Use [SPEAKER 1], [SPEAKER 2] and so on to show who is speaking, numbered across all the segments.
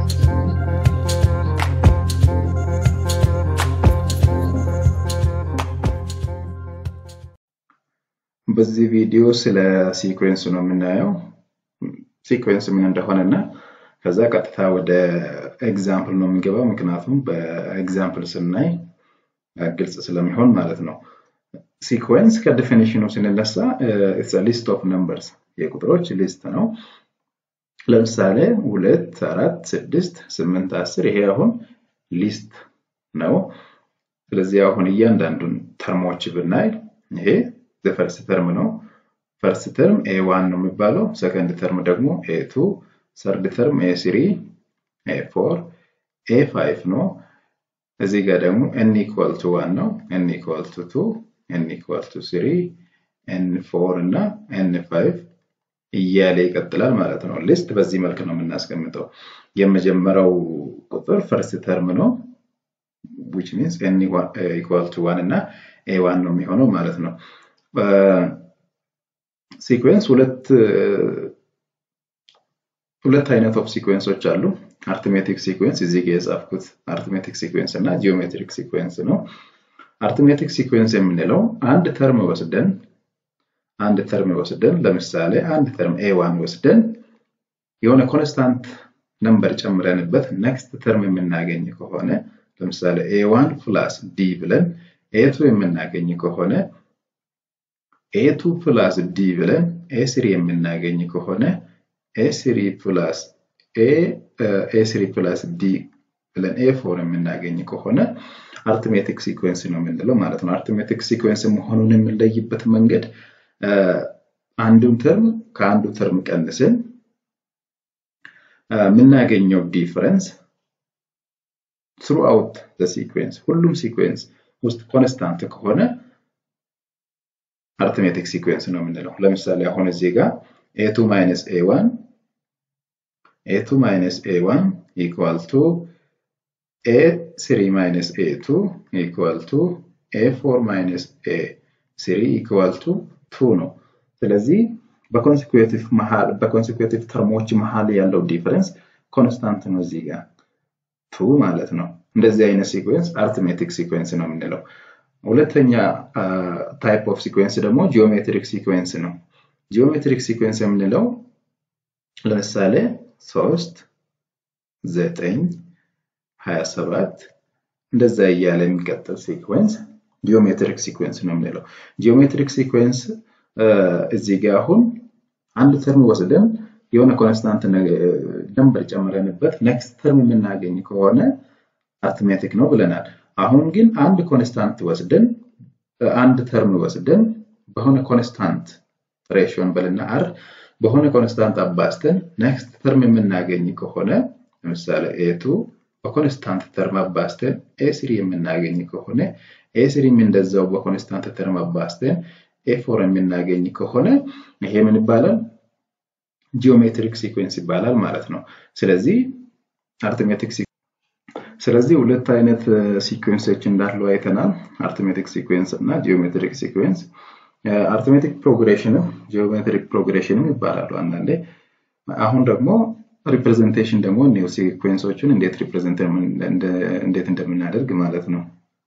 [SPEAKER 1] በዚህ ቪዲዮ ስለ ሲኩዌንስ ነው የምናየው ሲኩዌንስ ምን እንደሆነና ከዛ ቀጥታ ወደ ኤግዛምፕል ነው የምንገባው ምክንያቱም በኤግዛምፕል ስናይ ግልጽ ስለሚሆን ማለት ነው ሲኩዌንስ ከዲፊኒሽኑ ስንነሳ it's a list of numbers የቁጥሮች ሊስት ነው ለምሳሌ 2 4 6 8 10 ይሄ አሁን ሊስት ነው ስለዚህ አሁን እያንዳንዱን ተርሞች ብናይ ይሄ the first term ነው first term a1 ነው የሚባለው second term ደግሞ a2 third term a3 a4 a5 ነው እዚህ ጋር ደግሞ n equal to 1 ነው n equal to 2 n equal to 3 n4 እና n5 እያለ ይቀጥላል ማለት ነው ሊስት በዚህ መልኩ ነው የምናስቀምጠው የመጀመሪያው ቁጥር first term ነው which means n equal to 1 እና a1 ነው የሚሆነው ማለት ነው ሲኩዌንስ ሁለት አይነት ኦፍ ሲኩዌንሶች አሉ አርithmetic sequence እዚህ ጋር የጻፍኩት arithmetic sequence እና geometric sequence ነው arithmetic sequence የምንለው አንድ ተርም ወስደን ለምሳሌ አንድ ተርም a1 ወስደን የሆነ ኮንስታንት ነምበር ጨምረንበት next ተርም የምናገኝ ከሆነ ለምሳሌ a1 plus d ብለን a2 የምናገኝ ከሆነ a2 plus d ብለን a3 የምናገኝ ከሆነ a3 plus d ብለን a4 የምናገኝ ከሆነ arithmetic sequence ነው የምንለው ማለት ነው arithmetic sequence መሆኑን የምንለይበት መንገድ አንዱን ተርም ከአንዱ ተርም ቀንሰን የምናገኘው ዲፈረንስ throughout the sequence ሁሉም sequence ውስጥ ኮንስታንት ከሆነ arithmetic sequence ነው የምንለው ለምሳሌ አሁን እዚህ ጋር a2 minus a1 equal to a3 minus a2 equal to a4 minus a3 equal to 2 ነው ስለዚህ በኮንሴኩቲቭ ተርሞች መሃል ያለው ዲፈረንስ ኮንስታንት ነው እዚህ ጋር 2 ማለት ነው እንደዚህ አይነት ሲኩዌንስ arithmetic sequence ነው የምንለው ሁለተኛ ታይፕ ኦፍ ሲኩዌንስ ደግሞ ጂኦሜትሪክ ሲኩዌንስ ነው ጂኦሜትሪክ ሲኩዌንስ የምንለው ለምሳሌ 3 9 27 እንደዛ እያለ የሚቀጥል ሲኩዌንስ ጂኦሜትሪክ ሲኩዌንስ ነው የምንለው ጂኦሜትሪክ ሲኩዌንስ እዚህ ጋር አሁን አንድ ተርም ወስደን የሆነ ኮንስታንት ነምበር ጨምረንበት next ተርም የምናገኝ ከሆነ arithmetic ነው ብለናል አሁን ግን አንድ ኮንስታንት ወስደን አንድ ተርም ወስደን በሆነ ኮንስታንት ሬሽዮን በልና r በሆነ ኮንስታንት አባዝተን next ተርም የምናገኝ ከሆነ ለምሳሌ a2 በኮንስታንት ተርም አባዝተን a3 የምናገኝ ከሆነ a3 እንደዛው በኮንስታንት ተርም አባዝተን a4 የምናገኝ ከሆነ ይሄ ምን ይባላል ጂኦሜትሪክ ሲኩዌንስ ይባላል ማለት ነው ስለዚህ arithmetic ስለዚህ ሁለት አይነት ሲኩዌንሶች እንዳሉ አይተናል arithmetic sequence እና geometric sequence arithmetic progression geometric progression ይባላሉ አንዳንዴ አሁን ደግሞ representation ደግሞ ኒው ሲኩዌንሶችን እንዴት ሪፕሬዘንት እንደምናደርግ ማለት ነው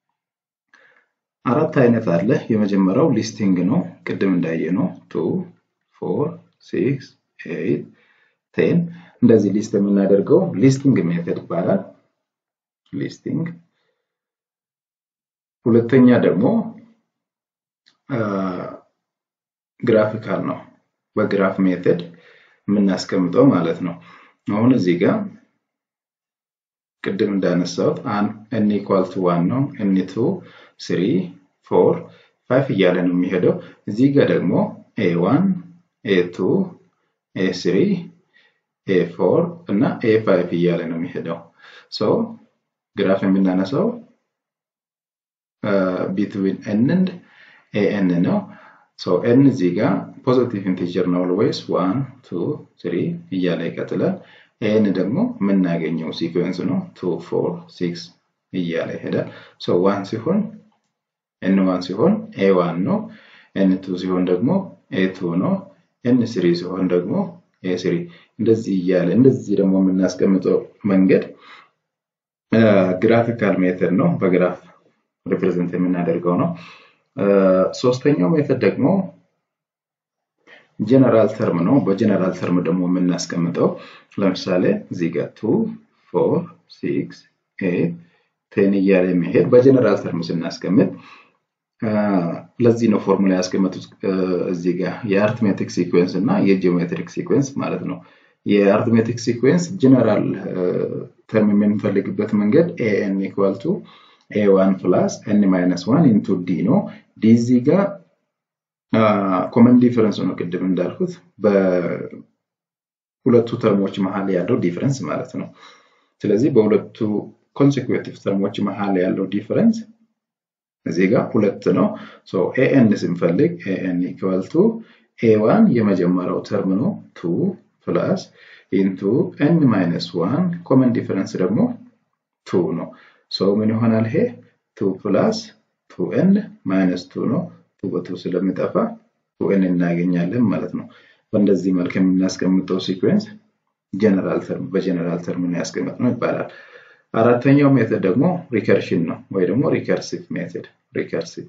[SPEAKER 1] አራት አይነት አለ የመጀመሪያው ሊስቲንግ ነው ቅድም እንዳየነው 2 4 6 8 10 እንደዚህ ሊስት የምናደርገው ሊስቲንግ ሜተድ ይባላል ሊስቲንግ ሁለተኛ ደግሞ ግራፊካል ነው በግራፍ ሜተድ የምናስቀምጠው ማለት ነው አሁን እዚህ ጋር ቅድም እንዳነሳሁት n equal to 1 ነው n2 3 4 5 እያለ ነው የሚሄደው እዚህ ጋር ደግሞ a1 a2 a3 a4 እና a5 እያለ ነው የሚሄደው so ግራፍ የምናነሳው between n and an ነው so n እዚህ ጋር ፖዚቲቭ ኢንቲጀር ነው always 1 2 3 እያለ ይቀጥላል n ደግሞ የምናገኘው ሲኩዌንስ ነው 2 4 6 እያለ ይሄዳል so 1 ሲሆን n1 ሲሆን a1 ነው n2 ሲሆን ደግሞ a2 ነው n3 ሲሆን ደግሞ a3 እንደዚህ እያለ እንደዚህ ደግሞ የምናስቀምጠው መንገድ ግራፊካል ሜተድ ነው በግራፍ ሪፕሬዘንት የምናደርገው ነው ሶስተኛው ሜተድ ደግሞ ጀነራል ተርም ነው በጀነራል ተርም ደግሞ የምናስቀምጠው ለምሳሌ እዚህ ጋር 2 4 6 8 10 እያለ የሚሄድ በጀነራል ተርም ስናስቀምጥ ለዚህ ነው ፎርሙላ ያስቀመጡት እዚህ ጋር የአርትሜቲክ ሲኩዌንስ እና የጂኦሜትሪክ ሲኩዌንስ ማለት ነው የአርትሜቲክ ሲኩዌንስ ጀነራል ተርም የምንፈልግበት መንገድ an = a1 plus n - 1 into d ነው d እዚህ ጋር ኮመን ዲፈረንስ ነው ቅድም እንዳልኩት በሁለቱ ተርሞች መሃል ያለው ዲፈረንስ ማለት ነው ስለዚህ በሁለቱ ኮንሲኩዌቲቭ ተርሞች መሃል ያለው ዲፈረንስ እዚህ ጋር ሁለት ነው ሶ an ስንፈልግ an = a1 የመጀመሪያው ተርም ነው 2 plus into n - 1 ኮመን ዲፈረንስ ደግሞ 2 ነው ሶ ምን ይሆናል ይሄ 2 plus 2n - 2 ነው 2 በ2 ስለሚጠፋ 2n እናገኛለን ማለት ነው በእንደዚህ መልኩ የምናስቀምጠው ሲኩዌንስ ጀነራል ተርም በጀነራል ተርም ነው ያስቀመጥነው ይባላል አራተኛው ሜተድ ደግሞ ሪከርሽን ነው ወይ ደግሞ ሪከርሲቭ ሜተድ ሪከርሲቭ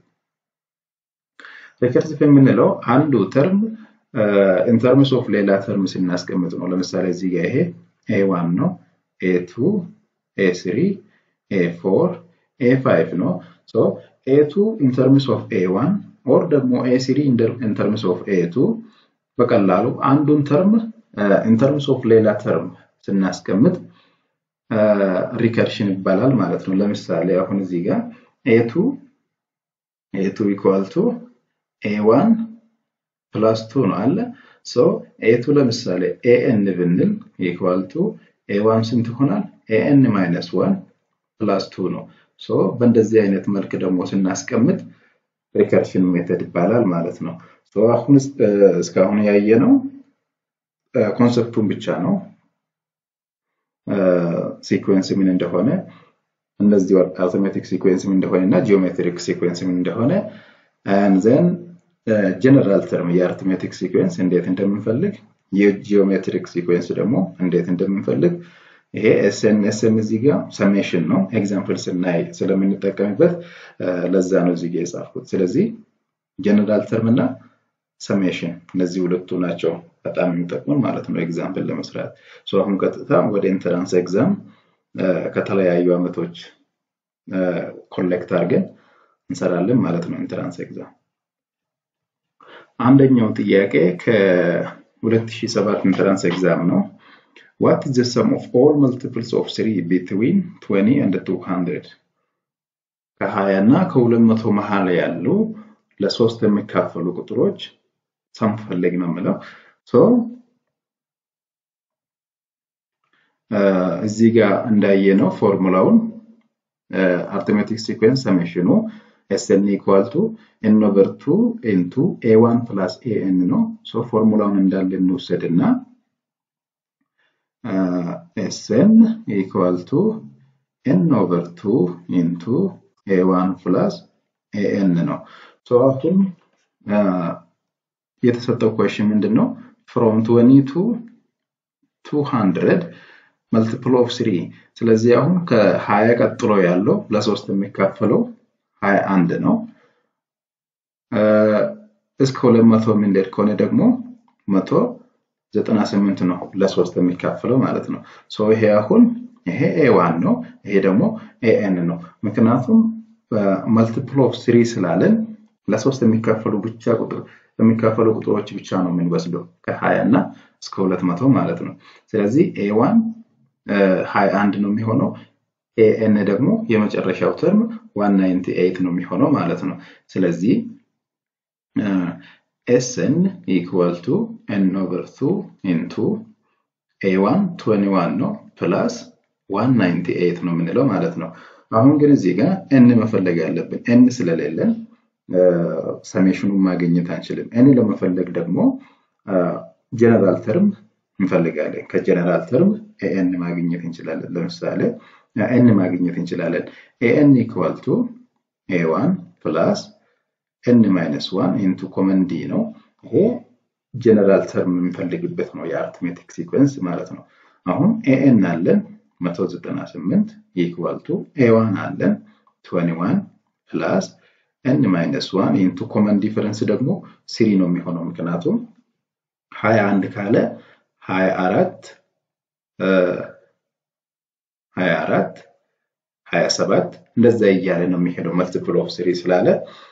[SPEAKER 1] የምንለው አንዱ ተርም in terms of ሌላ ተርም ስናስቀምጥ ነው ለምሳሌ እዚህ ጋር ይሄ a1 ነው a2 a3 a4 a5 ነው so a2 in terms of a1 or ደግሞ a3 in terms of a2 በቀላሉ አንዱን ተርም in terms of ሌላ ተርም ስናስቀምጥ ሪከርሽን ይባላል ማለት ነው ለምሳሌ አሁን እዚህ ጋር a2 = a1 plus 2 ነው አለ so a2 ለምሳሌ an ብንል = a1 ስንት ይሆናል an - 1 plus 2 ነው so በእንደዚህ አይነት መልኩ ደግሞ ስናስቀምጥ ሪከርሽን ሜተድ ይባላል ማለት ነው so አሁን እስካሁን ያየነው ኮንሰፕቱን ብቻ ነው ሲኩዌንስ ምን እንደሆነ እነዚህ አርትሜቲክ ሲኩዌንስ ምን እንደሆነና ጂኦሜትሪክ ሲኩዌንስ ምን እንደሆነ and then ጀነራል ተርም የአርትሜቲክ ሲኩዌንስ እንዴት እንደምንፈልግ የጂኦሜትሪክ ሲኩዌንስ ደግሞ እንዴት እንደምንፈልግ ይሄ sm እዚህ ጋር ሰሜሽን ነው ኤግዛምፕል ስናይ ስለምንጠቀምበት ለዛ ነው እዚህ ጋር የጻፍኩት ስለዚህ ጀነራል ተርም እና ሰሜሽን እነዚህ ሁለቱ ናቸው በጣም የሚጠቅሙን ማለት ነው ኤግዛምፕል ለመስራት ሶ አሁን ቀጥታ ወደ ኢንትራንስ ኤግዛም ከተለያዩ አመቶች ኮሌክት አድርገን እንሰራለን ማለት ነው ኢንትራንስ ኤግዛም አንደኛው ጥያቄ ከ2007 ኢንትራንስ ኤግዛም ነው what is the sum of all multiples of 3 between 20 and 200 ከ20 እና ከ200 መሃል ያሉ ለሶስት የሚካፈሉ ቁጥሮች ሰም ፈልግ ነው ማለት so እዚህ ጋር እንዳየነው ፎርሙላውን arithmetic sequence summation sn = n/2 into a1 plus an ነው so ፎርሙላውን እንዳለ እንወሰድና sn = n/2 into a1 plus an ነው so አሁን የተሰጠው question ምንድነው from 20 to 200 multiple of 3 ስለዚህ አሁን ከ20 ቀጥሎ ያለው ለሶስት የሚካፈለው 21 ነው እስከ 200 ምንድነው ከሆነ ደግሞ 198 ነው ለሶስት የሚካፈለው ማለት ነው so ይሄ አሁን ይሄ a1 ነው ይሄ ደግሞ an ነው ምክንያቱም multiple of 3 ስላለን ለሶስት የሚካፈሉ ብቻ የሚካፈሉ ቁጥሮች ብቻ ነው የምንወስደው ከ20 እና እስከ 200 ማለት ነው ስለዚህ a1 21 ነው የሚሆነው an ደግሞ የመጨረሻው ተርም 198 ነው የሚሆነው ማለት ነው ስለዚህ sn = n/2 into a1 21 ነው plus 198 ነው የምንለው ማለት ነው አሁን ግን እዚህ ጋር n መፈለግ ያለብን n ስለሌለን ሰሜሽኑን ማግኘት አንችልም n ለመፈለግ ደግሞ ጀነራል ተርም እንፈልጋለን ከጀነራል ተርም an ማግኘት እንችላለን ለምሳሌ n ማግኘት እንችላለን an = a1 plus n - 1 into common d ነው ይሄ ጀነራል ተርም የምንፈልግበት ነው የአርትሜቲክ ሲኩዌንስ ማለት ነው። አሁን ኤኤን አለን 198 ኢኳል ቱ ኤ1 አለን 21 ፕላስ n minus 1 into common difference ደግሞ 3 ነው የሚሆነው ምክንያቱም 21 ካለ 24 27 እንደዛ እያለ ነው የሚሄደው መልቲፕል ኦፍ 3 ስላለ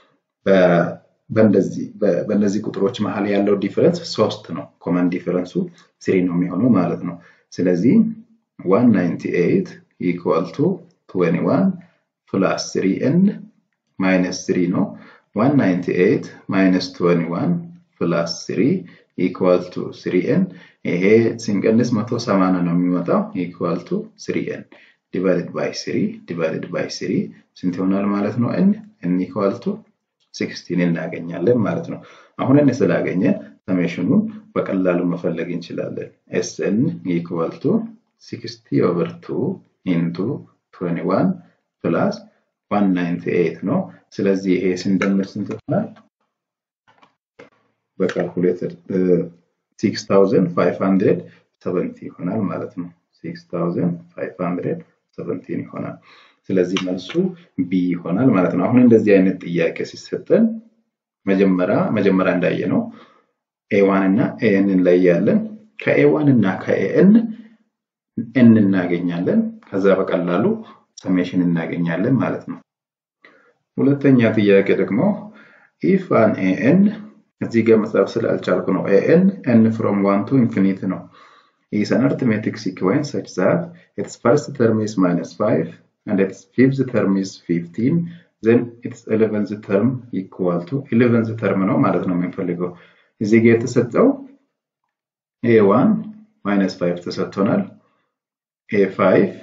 [SPEAKER 1] በእነዚህ ቁጥሮች መሃል ያለው ዲፈረንስ 3 ነው ኮመን ዲፈረንሱ 3 ነው የሚሆነው ማለት ነው። ስለዚህ 198 equal to 21 plus 3n minus 3 ነው 198 minus 21 plus 3 equal to 3n ይሄ ሲንቀንስ 180 ነው የሚመጣው equal to 3n divided by 3 ስንት ይሆናል ማለት ነው n equal to 16 እናገኛለን ማለት ነው። አሁን እነ ስላገኘን ሰሜሽኑን በቀላሉ መፈለግ እንችላለን sn equal to 60 over 2 into 21 plus 198 ነው። ስለዚህ ይሄ ስንደምር ስንት ይሆናል? በካልኩሌተር 6570 ይሆናል ማለት ነው። 6570 ይሆናል። ስለዚህ መልሱ B ይሆናል ማለት ነው። አሁን እንደዚህ አይነት ጥያቄ ሲሰጠን መጀመሪያ እንዳየነው A1 እና AN እንለያለን። ከA1 እና ከAN n እናገኛለን። ከዛ በቀላሉ ሰሜሽን እናገኛለን ማለት ነው። ሁለተኛ ጥያቄ ደግሞ if an an እዚህ ጋር መጻፍ ስላልቻልኩ ነው an n from 1 to infinity ነው is an arithmetic sequence such that its first term is -5 and its fifth term is 15 then its 11th term equal to 11th term ነው ማለት ነው የምንፈልገው። እዚህ ጋር የተሰጠው a1 -5 ተሰጥቶናል a5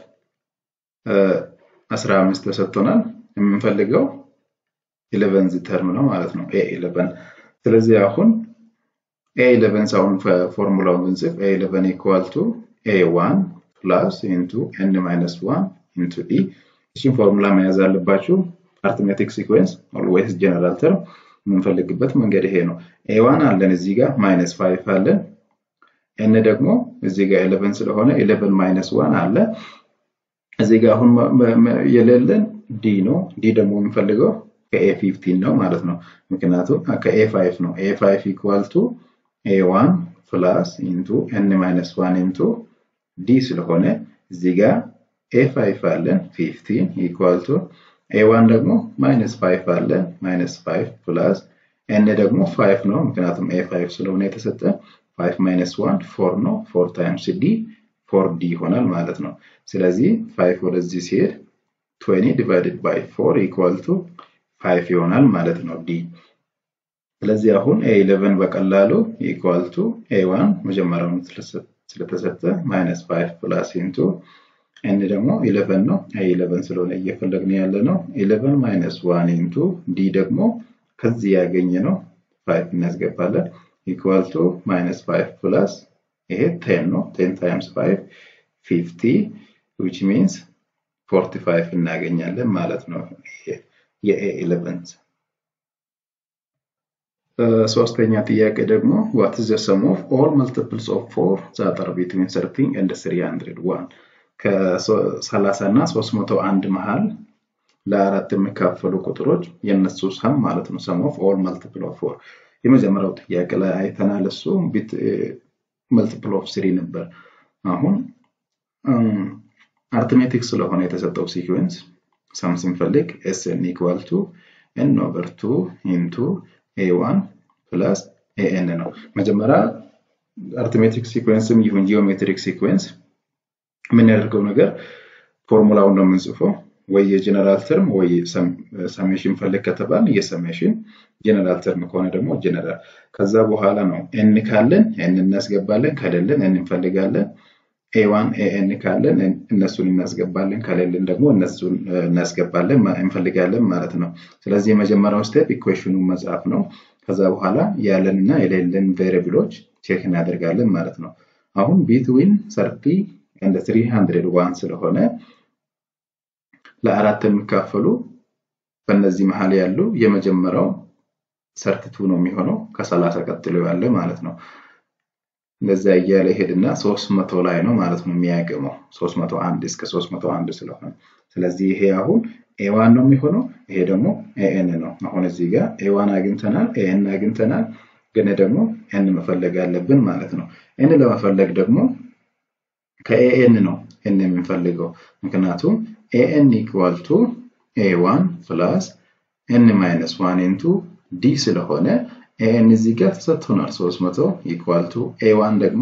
[SPEAKER 1] 15 ተሰጥቶናል የምንፈልገው 11th term ነው ማለት ነው a11 ስለዚህ አሁን a11 ሳይሆን ፎርሙላውን እንጽፍ a11 equal to a1 plus into n minus 1 into d እሺን ፎርሙላ መያዝ አለባችሁ arithmetic sequence always general term የምንፈልግበት መንገድ ይሄ ነው a1 አለን እዚህ ጋር -5 አለን n ደግሞ እዚህ ጋር 11 ስለሆነ 11 minus 1 አለ እዚህ ጋር አሁን የሌለን d ነው d ደግሞ የምንፈልገው ከa15 ነው ማለት ነው ምክንያቱም ከa5 ነው a5 equal to a1 plus into n minus 1 into d ስለሆነ እዚህ ጋር a5 አለን 15 equal to a1 ደግሞ -5 አለን -5 plus n ደግሞ 5 ነው ምክንያቱም a5 ስለሆነ የተሰጠ 5 minus 1 4 ነው 4 times d 4d ይሆናል ማለት ነው ስለዚህ 5 ወደዚህ ሲሄድ 20 divided by 4 equal to 5 ይሆናል ማለት ነው d ስለዚህ አሁን a11 በቀላሉ equal to a1 መጀመሪያውን ስለተሰጠ -5 plus into n ደግሞ 11 ነው a11 ስለሆነ እየፈለግን ያለ ነው 11 minus 1 into d ደግሞ ከዚህ ያገኘ ነው 5 እናስገባለን equal to -5 plus ይሄ 10 ነው 10 times 5 50 which means 45 እናገኛለን ማለት ነው የa11 ሶስተኛ ጥያቄ ደግሞ what is the sum of all multiples of 4 that are between 13 and 301 ከ30 እና 301 መሃል ለአራት የሚካፈሉ ቁጥሮች የነሱ ሰም ማለት ነው sum of all multiple of 4 የመጀመሪያው ጥያቄ ላይ አይተናል እሱ multiple of 3 ነበር አሁን arithmetic ስለሆነ የተሰጠው ሲኩዌንስ sum ስንፈልግ sn equal to n over 2 into a1 plus an ነው መጀመሪያ arithmetic sequenceም ይሁን geometric sequence ምን ያደርገው ነገር ፎርሙላውን ነው የምንጽፈው ወይ የጀነራል ተርም ወይ ሰሜሽን ፈልግ ከተባለ የሰሜሽን ጀነራል ተርም ከሆነ ደግሞ ጀነራል ከዛ በኋላ ነው n ካለን n እናስገባለን ከሌለን n እንፈልጋለን a1 an ካለን እነሱን እናስገባለን ከሌለን ደግሞ እነሱን እናስገባለን እንፈልጋለን ማለት ነው ስለዚህ የመጀመሪያው ስቴፕ ኢኩዌሽኑን መጻፍ ነው ከዛ በኋላ ያለንና የሌለን ቬሪብሎች ቼክ እናደርጋለን ማለት ነው አሁን between 30 and 301 ስለሆነ ለአራት የሚካፈሉ በእነዚህ መሃል ያሉ የመጀመሪያው 32 ነው የሚሆነው ከ30 ቀጥሎ ያለ ማለት ነው። እንደዛ እያለ ሄድና 300 ላይ ነው ማለት ነው የሚያገመው 301 እስከ 301 ስለሆነ ስለዚህ ይሄ አሁን a1 ነው የሚሆነው ይሄ ደግሞ an ነው። አሁን እዚህ ጋር a1 አግኝተናል an አግኝተናል ግን ደግሞ n መፈለግ አለብን ማለት ነው። n ለመፈለግ ደግሞ ከan ነው n የምንፈልገው ምክንያቱም an = a1 plus n - 1 into d ስለሆነ an እዚህ ጋር ተሰጥቶናል 300 = a1 ደግሞ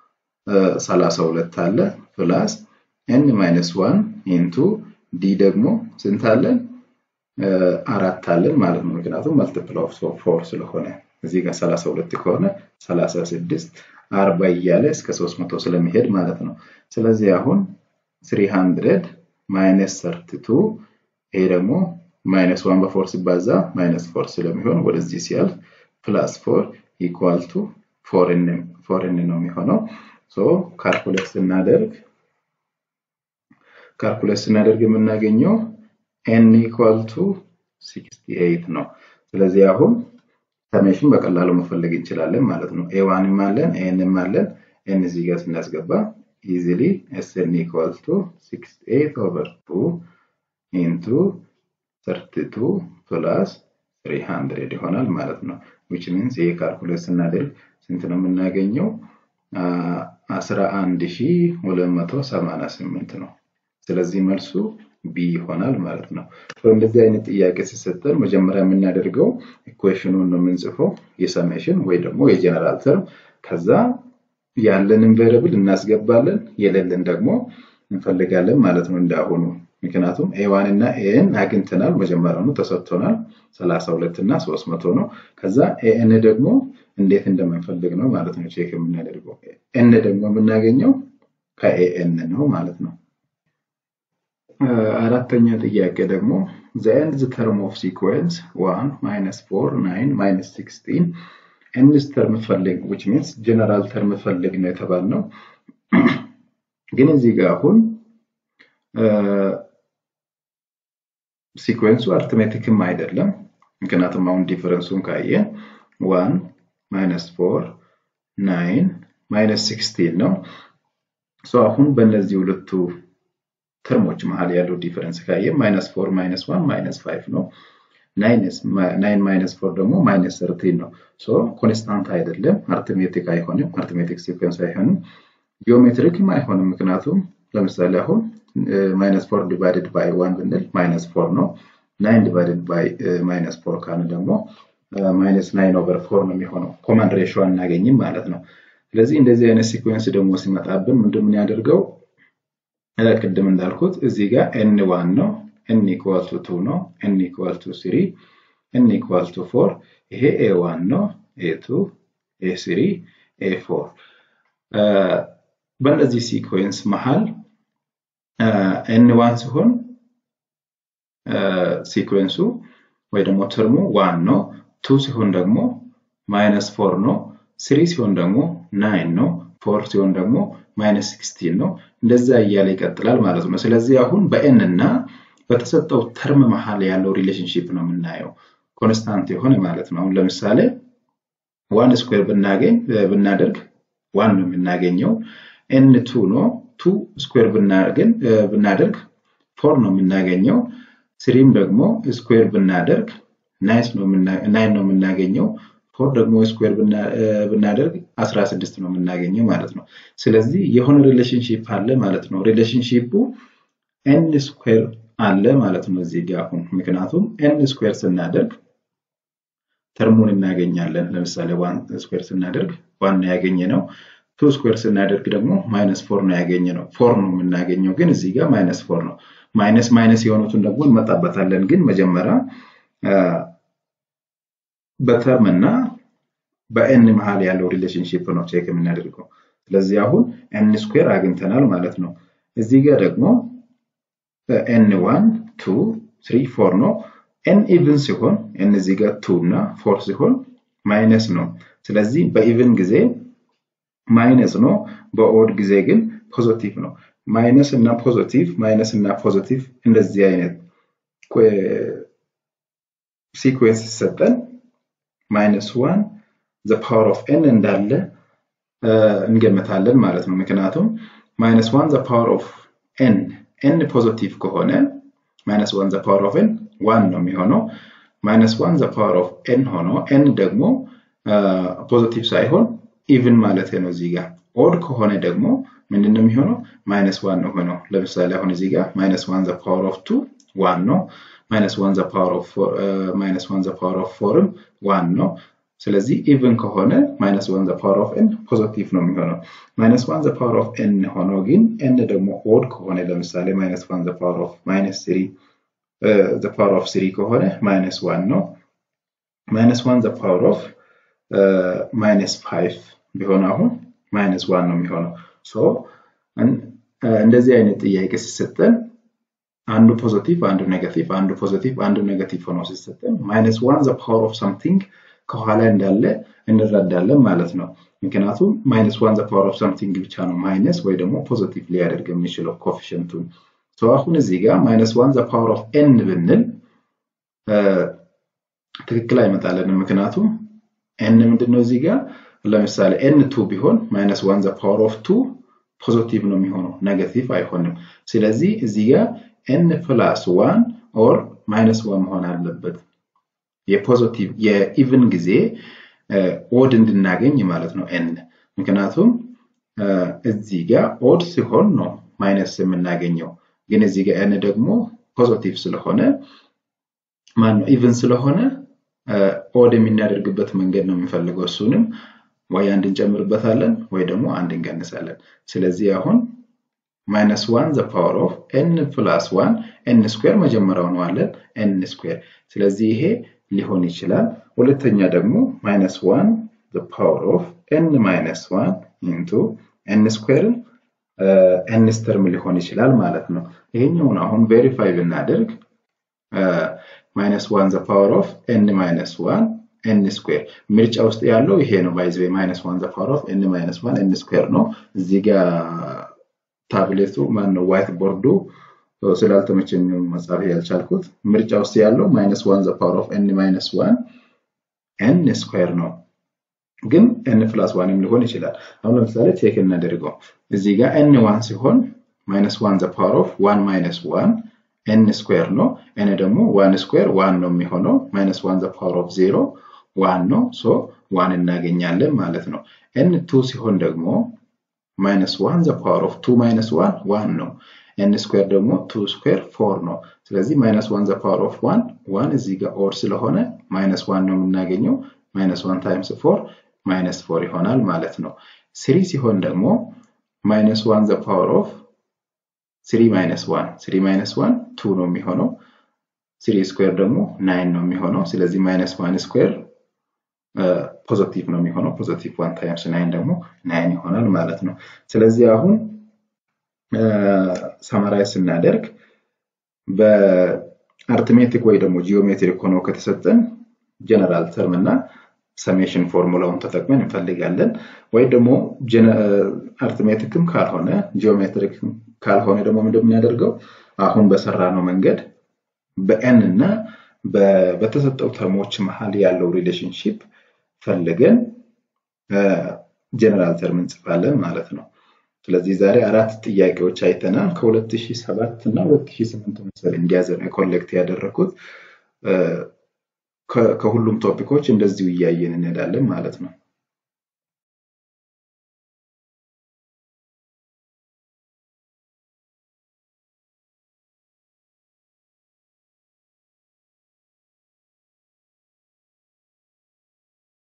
[SPEAKER 1] 32 አለ plus n - 1 into d ደግሞ ስንት አለን 4 አለን ማለት ነው ምክንያቱም multiple of 4 ስለሆነ እዚህ ጋር 32 ከሆነ 36 40 እያለ እስከ 300 ስለሚሄድ ማለት ነው። ስለዚህ አሁን 300 minus 32 ይሄ ደግሞ minus 1 በ4 ሲባዛ minus 4 ስለሚሆን ወደዚህ ሲያልፍ plus 4 equal to 4n ነው የሚሆነው። so ካልኩሌት ስናደርግ የምናገኘው n equal to 68 ነው። ስለዚህ አሁን ሰሜሽን በቀላሉ መፈለግ እንችላለን ማለት ነው። a1 ማለን an ማለን n እዚህ ጋር ስናስገባ easily sn equal to 68/2 into 32 plus 300 ይሆናል ማለት ነው which means ይሄ ካልኩሌት ስናደርግ ስንት ነው የምናገኘው 11288 ነው። ስለዚህ መልሱ b ይሆናል ማለት ነው። እንደዚህ አይነት ጥያቄ ሲሰጠን መጀመሪያ የምናደርገው ኢኩዌሽኑን ነው የምንጽፈው የሰሜሽን ወይ ደግሞ የጀነራል ተርም ከዛ ያለንን ቬሪያብል እናስገባለን የሌለን ደግሞ እንፈልጋለን ማለት ነው እንዳሁኑ ምክንያቱም a1 እና an አግኝተናል መጀመሪያውኑ ተሰጥቶናል 32 እና 300 ነው ከዛ an ደግሞ እንዴት እንደምንፈልግ ነው ማለት ነው ቼክ የምናደርገው n ደግሞ የምናገኘው ከan ነው ማለት ነው። አራተኛ ጥያቄ ደግሞ the nth term of sequence 1 minus 4 9 minus 16 nth term ፈልግ which means general term ፈልግ ነው የተባልነው ግን እዚህ ጋር አሁን ሲኩዌንሱ አርትሜቲክም አይደለም ምክንያቱም አሁን ዲፈረንሱን ካየን 1 minus 4 9 minus 16 ነው so አሁን በእነዚህ ሁለቱ ተርሞች መሃል ያለው ዲፈረንስ ካየን -4 -1 -5 ነው 9 minus 4 ደግሞ -13 ነው so ኮንስታንት አይደለም አርትሜቲክ አይሆንም አርትሜቲክ ሲኩዌንስ አይሆንም ጂኦሜትሪክም አይሆንም ምክንያቱም ለምሳሌ አሁን -4 divided by 1 ብንል -4 ነው 9 divided by -4 ካለ ደግሞ -9/4 ነው የሚሆነው ኮማንድ ሬሽዮ እናገኝም ማለት ነው። ስለዚህ እንደዚህ አይነት ሲኩዌንስ ደግሞ ሲመጣብን ምንድነው ያደርገው ቅድም እንዳልኩት እዚህ ጋር n1 ነው n equal to 2 ነው n equal to 3 n equal to 4 ይሄ a1 ነው a2 a3 a4 በእነዚህ ሲኩዌንስ መሃል n1 ሲሆን ሲኩዌንሱ ወይ ደግሞ ተርሙ 1 ነው 2 ሲሆን ደግሞ -4 ነው 3 ሲሆን ደግሞ 9 ነው 4 ሲሆን ደግሞ -16 ነው እንደዛ እያለ ይቀጥላል ማለት ነው። ስለዚህ አሁን በn እና በተሰጠው ተርም መሃል ያለው ሪሌሽንሺፕ ነው የምናየው ኮንስታንት የሆነ ማለት ነው። አሁን ለምሳሌ 1 ስኩዌር ብናደርግ 1 ነው የምናገኘው n2 ነው 2 ስኩዌር ብናደርግ 4 ነው የምናገኘው 3 ደግሞ ስኩዌር ብናደርግ 9 ነው የምናገኘው 4 ደግሞ ስኩዌር ብናደርግ 16 ነው የምናገኘው ማለት ነው። ስለዚህ የሆነ ሪሌሽንሺፕ አለ ማለት ነው። ሪሌሽንሺፑ n ስኩዌር አለ ማለት ነው እዚህ ጋር አሁን ምክንያቱም n ስኩዌር ስናደርግ ተርሙን እናገኛለን ለምሳሌ 1 ስኩዌር ስናደርግ 1 ነው ያገኘነው 2 ስኩዌር ስናደርግ ደግሞ -4 ነው ያገኘነው 4 ነው የምናገኘው ግን እዚህ ጋር -4 ነው ማይነስ የሆኑትን ደግሞ እንመጣበታለን ግን መጀመሪያ በተርምና በn መሃል ያለው ሪሌሽንሺፕ ነው ቼክ የምናደርገው። ስለዚህ አሁን n ስኩዌር አግኝተናል ማለት ነው። እዚህ ጋር ደግሞ n1 2 3 4 ነው n ኢቭን ሲሆን n እዚህ ጋር 2 እና 4 ሲሆን ማይነስ ነው። ስለዚህ በኢቭን ጊዜ ማይነስ ነው በኦድ ጊዜ ግን ፖዚቲቭ ነው። ማይነስ እና ፖዚቲቭ እንደዚህ አይነት ሲኩዌንስ ሰጠን minus 1 the power of n እንዳለ እንገምታለን ማለት ነው ምክንያቱም minus 1 the power of n ፖዚቲቭ ከሆነ minus 1 the power of n 1 ነው የሚሆነው minus 1 the power of n ሆኖ n ደግሞ ፖዚቲቭ ሳይሆን ኢቭን ማለት ነው እዚህ ጋር ኦድ ከሆነ ደግሞ ምንድነው የሚሆነው minus 1 ነው ሆኖ ለምሳሌ አሁን እዚህ ጋር minus 1 the power of 2 1 ነው minus 1 the power of 4 1 ነው ስለዚህ ኢቭን ከሆነ minus 1 the power of n ፖዚቲቭ ነው የሚሆነው minus 1 the power of n ሆኖ ግን n ደግሞ ኦድ ከሆነ ለምሳሌ minus 1 the power of -3 ከሆነ -1 ነው minus 1 the power of -5 ቢሆን አሁን -1 ነው የሚሆነው ሶ እንደዚህ አይነት ጥያቄ ሲሰጠን አንዱ ፖዚቲቭ አንዱ ኔጋቲቭ አንዱ ፖዚቲቭ አንዱ ኔጋቲቭ ሆኖ ሲሰጠን -1 the power of something ከኋላ እንዳለ እንረዳለን ማለት ነው ምክንያቱም -1 the power of something ብቻ ነው ማይነስ ወይ ደግሞ ፖዚቲቭ ሊያደርግ የሚችለው ኮኤፊሺየንቱን ሶ አሁን እዚህ ጋር -1 the power of n ብንል ትክክል አይመጣልንም ምክንያቱም n ምንድነው እዚህ ጋር ለምሳሌ n2 ቢሆን -1 the power of 2 ፖዚቲቭ ነው የሚሆነው ኔጋቲቭ አይሆንም ስለዚህ እዚህ ጋር n + 1 or -1 መሆን አለበት የፖዚቲቭ የኢቭን ጊዜ ኦድ እንድናገኝ ማለት ነው n ምክንያቱም እዚህ ጋር ኦድ ሲሆን ነው ማይነስ የምናገኘው ግን እዚህ ጋር n ደግሞ ፖዚቲቭ ስለሆነ ማን ነው ኢቭን ስለሆነ ኦድ የሚናደርግበት መንገድ ነው የሚፈልገው እሱንም ወይ አንድ እንጨምርበታለን ወይ ደግሞ አንድ እንቀንሳለን ስለዚህ አሁን -1 the power of n + 1 n square መጀመሪያው ነው አለን n square ስለዚህ ይሄ ሊሆን ይችላል ሁለተኛ ደግሞ -1 the power of n - 1 into n square n term ሊሆን ይችላል ማለት ነው ይሄኛውን አሁን ቬሪፋይ ብናደርግ -1 the power of n - 1 n square ምርጫ ውስጥ ያለው ይሄ ነው ባይዘ -1 the power of n - 1 n square ነው እዚህ ጋር ታብሌቱ ማን ነው ዋይት ቦርዱ ስላልተመቸኝ መጻፍ ያልቻልኩት ምርጫ ውስጥ ያለው -1 the power of n - 1 n square ነው ግን n + 1 ሊሆን ይችላል አሁን ለምሳሌ ቼክ እናደርገው እዚህ ጋር n1 ሲሆን -1 the power of 1 - 1 n square ነው n ደግሞ 1 square 1 ነው የሚሆነው -1 the power of 0 1 ነው ሶ 1 እናገኛለን ማለት ነው n2 ሲሆን ደግሞ -1 the power of 2 - 1 1 ነው n square ደግሞ 2 square 4 ነው ስለዚህ -1 the power of 1 1 እዚህ ጋር ኦድ ስለሆነ -1 ነው የምናገኘው -1 times 4 -4 ይሆናል ማለት ነው 3 ሲሆን ደግሞ -1 the power of 3 - 1 2 ነው የሚሆነው 3 square ደግሞ 9 ነው የሚሆነው ስለዚህ -1 square ፖዚቲቭ ነው የሚሆነው ፖዚቲቭ 1 times 9 ደግሞ 9 ይሆናል ማለት ነው ስለዚህ አሁን ሳማራይዝ እናደርግ በአርትሜቲክ ወይ ደግሞ ጂኦሜትሪክ ሆኖ ከተሰጠን ጀነራል ተርም እና ሰሜሽን ፎርሙላውን ተጠቅመን እንፈልጋለን ወይ ደግሞ አርትሜቲክም ካልሆነ ጂኦሜትሪክ ካልሆነ ደግሞ እንደምናደርገው አሁን በሰራነው መንገድ በn እና በተሰጠው ተርሞች መሃል ያለው ሪሌሽንሺፕ ፈልገን ጀነራል ተርም እንጽፋለን ማለት ነው ስለዚህ ዛሬ አራት ጥያቄዎች አይተናል ከ2007 እና 2008 መሰለኝ እንዲያዘን ኮሌክት ያደረኩት ከሁሉም ቶፒኮች እንደዚሁ እያየን እንሄዳለን ማለት ነው